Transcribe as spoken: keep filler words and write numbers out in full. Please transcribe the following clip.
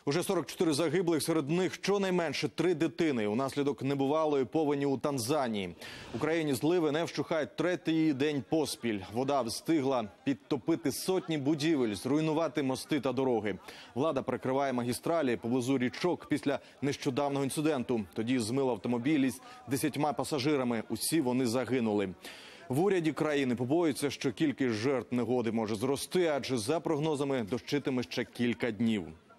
Уже сорок чотири загиблих, серед них щонайменше три дитини унаслідок небувалої повені у Танзанії. В Україні зливи не вщухають третій день поспіль. Вода встигла підтопити сотні будівель, зруйнувати мости та дороги. Влада прикриває магістралі поблизу річок після нещодавнього інциденту. Тоді змило автомобілі з десятьма пасажирами. Усі вони загинули. В уряді країни побоюються, що кількість жертв негоди може зрости, адже за прогнозами дощитиме ще кілька днів.